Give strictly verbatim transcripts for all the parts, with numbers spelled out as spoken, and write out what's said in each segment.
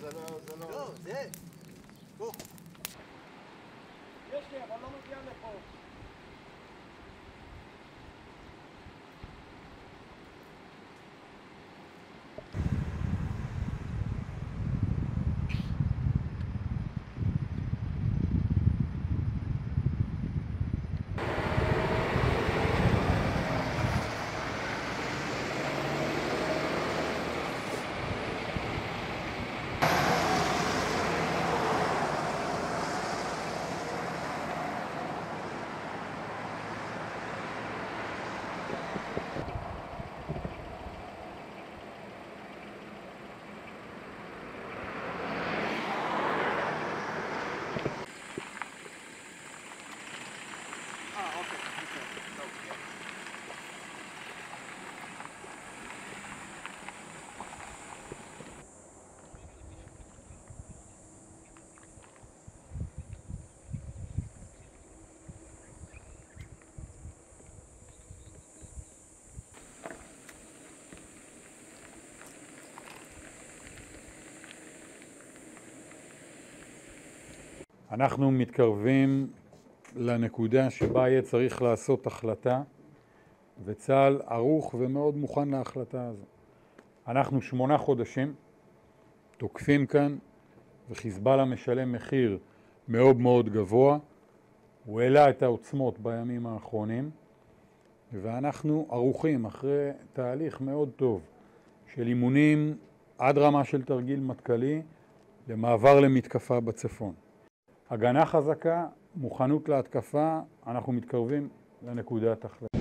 זה לא, זה לא... לא, זה. בוא. יש לי, אבל לא מגיע לפה. אנחנו מתקרבים לנקודה שבה יהיה צריך לעשות החלטה, וצה"ל ערוך ומאוד מוכן להחלטה הזו. אנחנו שמונה חודשים תוקפים כאן, וחיזבאללה משלם מחיר מאוד מאוד גבוה. הוא העלה את העוצמות בימים האחרונים, ואנחנו ערוכים אחרי תהליך מאוד טוב של אימונים עד רמה של תרגיל מטכ"לי למעבר למתקפה בצפון. הגנה חזקה, מוכנות להתקפה, אנחנו מתקרבים לנקודת החלטה.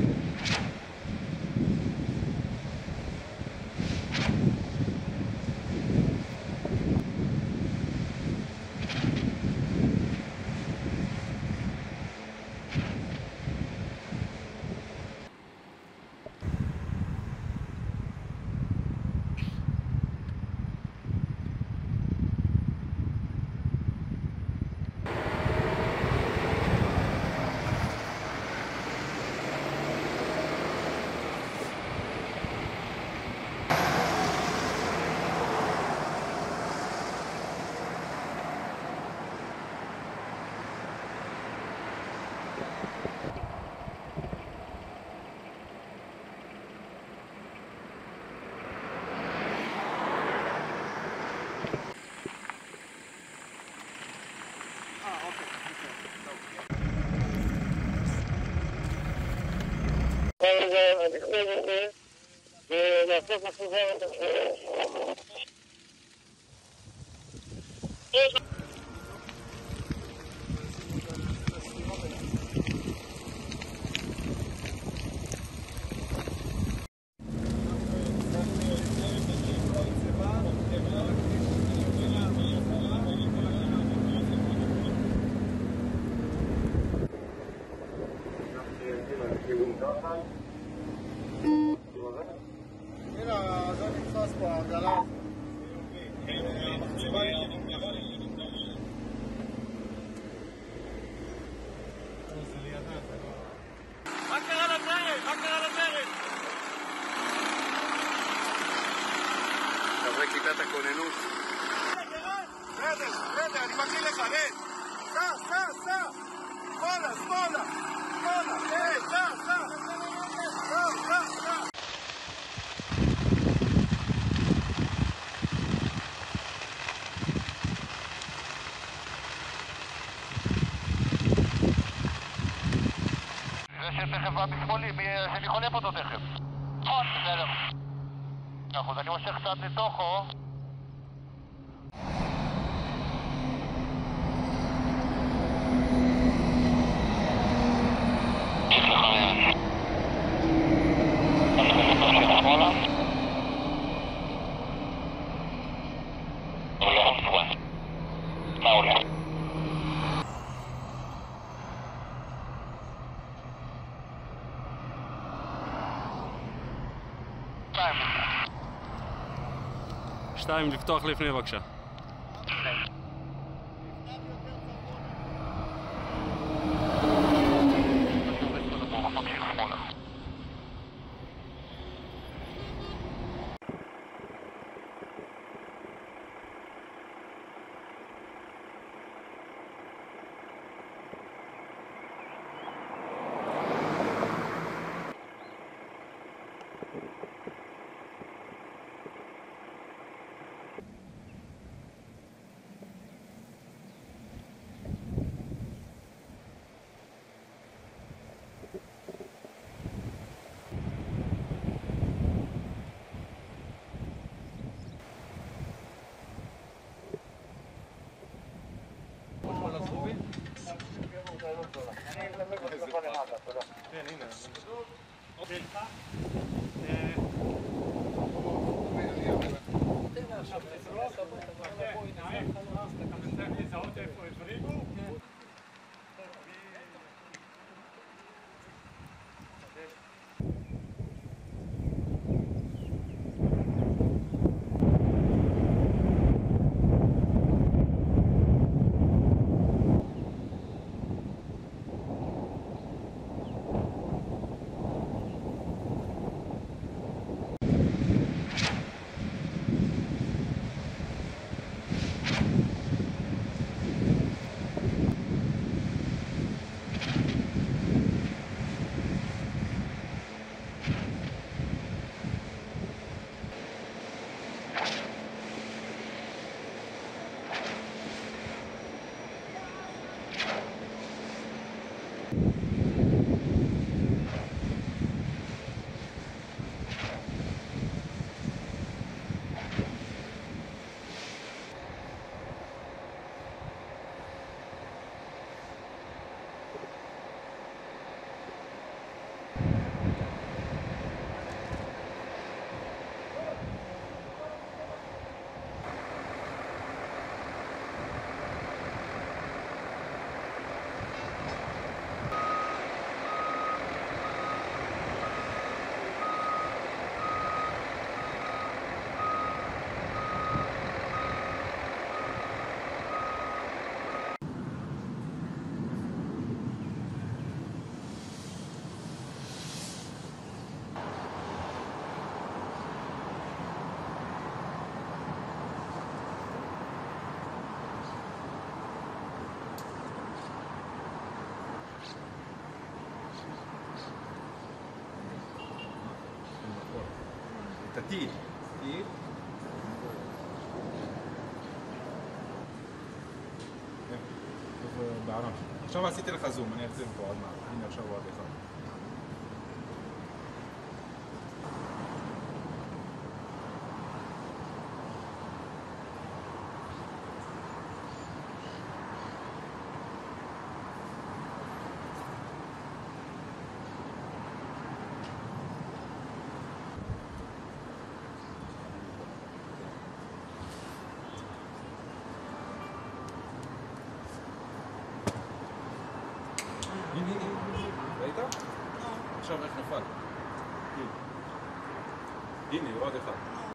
הנה, זה נתפס פה, העגלה. המחצבה היא... מה קרה לזרת? מה קרה לזרת? חברי כיתת הכוננות. בסדר, בסדר, אני מקריא לך, רד. סע, סע, סע. שמאלה, שמאלה. שמאלה, רד, סע, סע. סע, סע, סע. שתכף בשמאלי, שאני חולף אותו תכף. נכון, בסדר. אז אני מושך קצת לתוכו. שתיים, לפתוח לפני בבקשה. תטיל. תטיל. בערם. עכשיו עשיתי לך זום, אני אחזיר פה עוד מעט. הנה עכשיו עוד אחד. הנה, הנה, ראית? עכשיו איך נפל? הנה, עוד אחד.